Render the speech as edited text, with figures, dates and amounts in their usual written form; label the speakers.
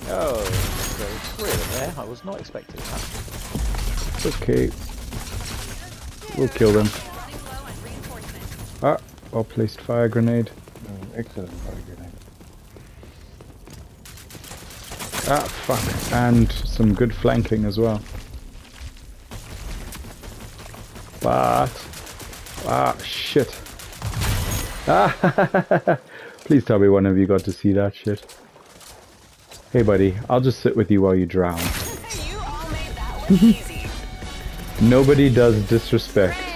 Speaker 1: Oh, so three of them there. I was not expecting that.
Speaker 2: It's okay. We'll kill them. Ah, well placed fire grenade.
Speaker 3: Excellent fire grenade.
Speaker 2: Ah, fuck. And some good flanking as well. But... ah, shit. Ah, please tell me one of you got to see that shit. Hey buddy, I'll just sit with you while you drown.
Speaker 4: You all made that look easy.
Speaker 2: Nobody does disrespect